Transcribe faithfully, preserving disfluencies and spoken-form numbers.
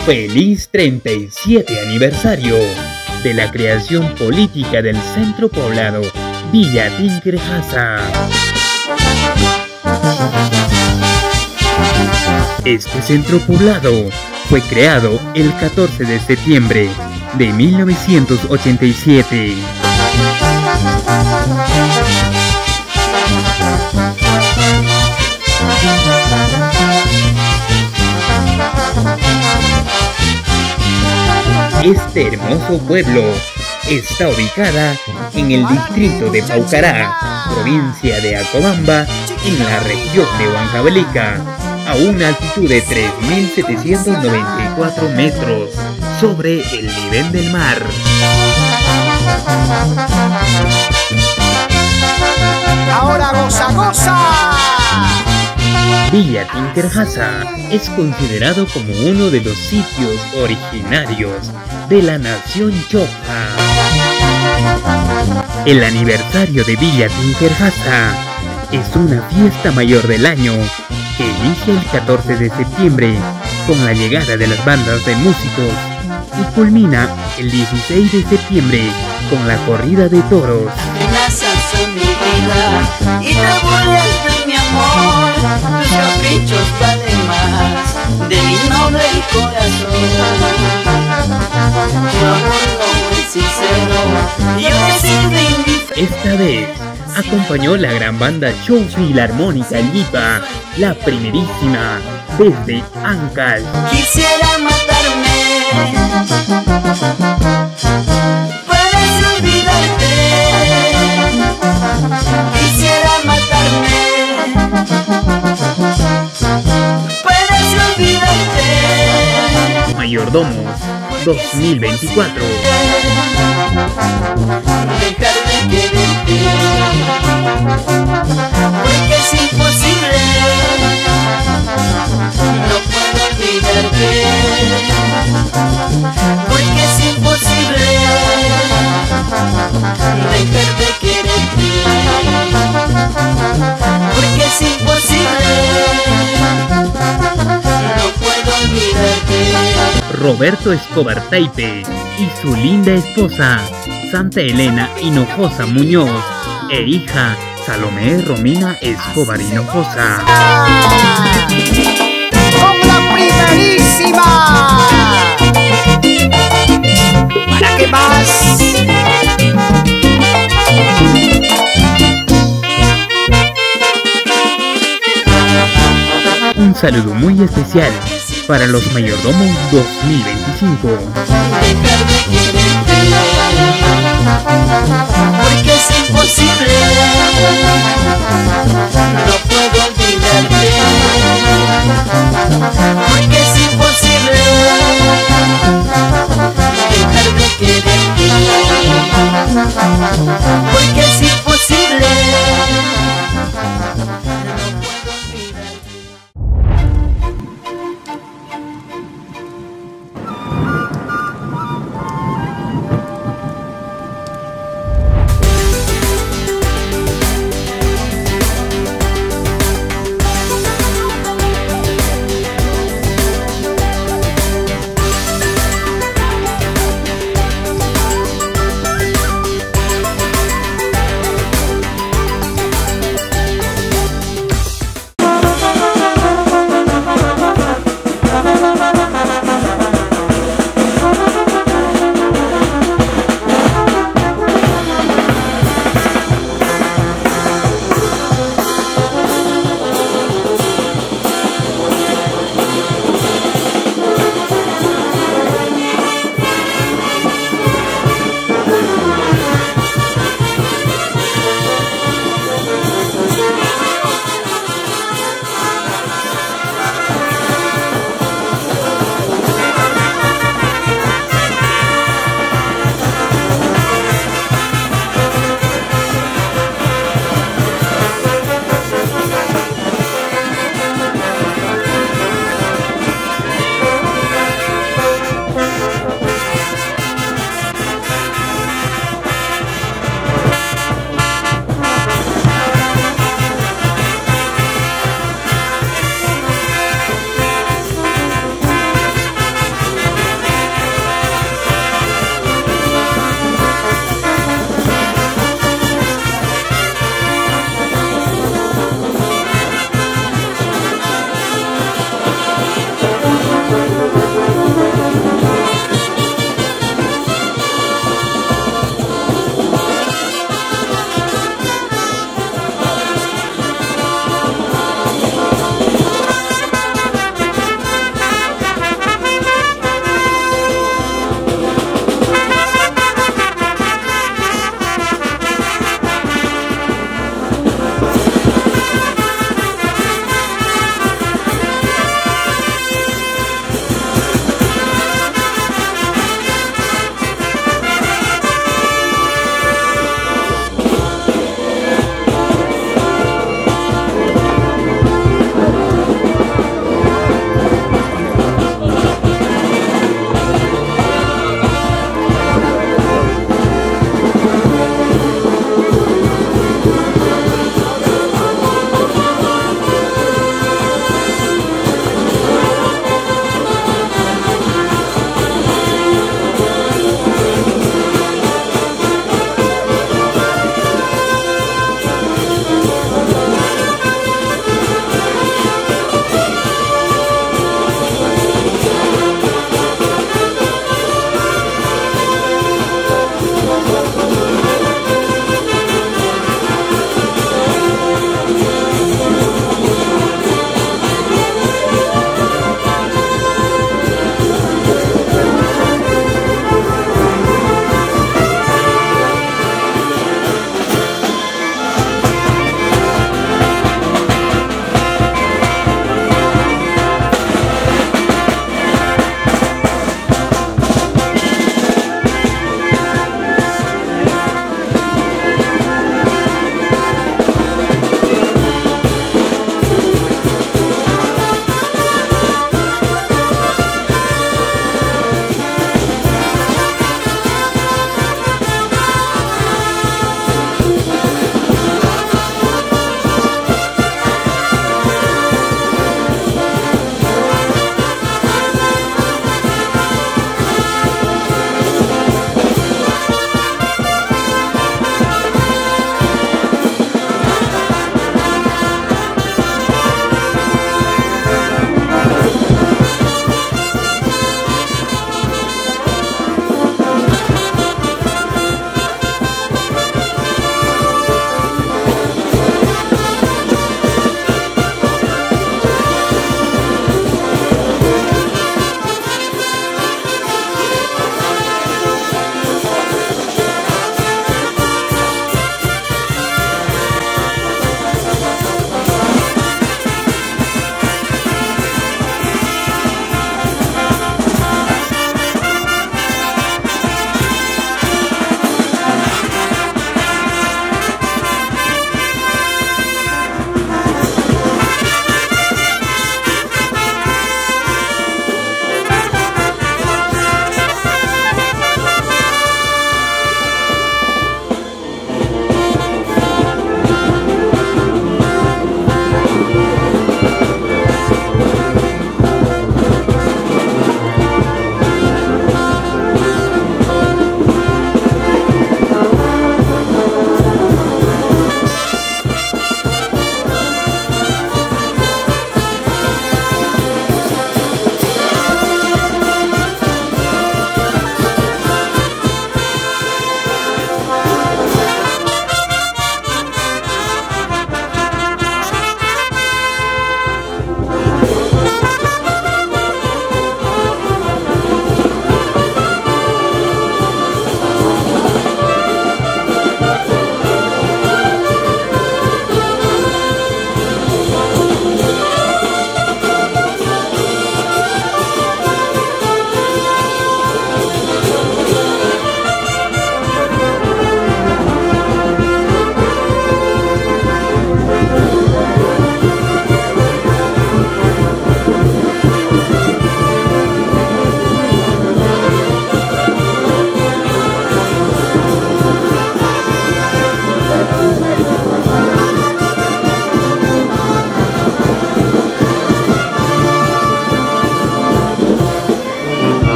Feliz treinta y siete aniversario de la creación política del centro poblado Villa TINQUERCCASA. Este centro poblado fue creado el catorce de septiembre de mil novecientos ochenta y siete. Este hermoso pueblo está ubicada en el distrito de Paucará, provincia de Acobamba, en la región de Huancavelica, a una altitud de tres mil setecientos noventa y cuatro metros sobre el nivel del mar. Ahora goza, goza. Villa TINQUERCCASA es considerado como uno de los sitios originarios de la nación chopa. El aniversario de Villa TINQUERCCASA es una fiesta mayor del año que inicia el catorce de septiembre con la llegada de las bandas de músicos y culmina el dieciséis de septiembre con la corrida de toros. Y te burlas de mi amor, tus caprichos valen más de mi noble corazón. Tu amor no es sincero, yo decido indiferente. Esta vez acompañó la gran banda show Filarmónica Llipa, la primerísima desde Ancash. Quisiera matarme, puedes olvidarte. Quisiera matarme, puedes olvidarte. Mayordomos dos mil veinticuatro. Dejar de quererte, porque es imposible. No puedo olvidarte, porque es imposible. Dejar de quererte, porque es imposible. No puedo olvidarte. Roberto Escobar Taipe y su linda esposa Santa Elena Hinojosa Muñoz e hija Salomé Romina Escobar Hinojosa. ¡Con la primerísima! ¿Para qué más? Un saludo muy especial para los Mayordomos dos mil veinticinco. Dejar de quererte, porque es imposible.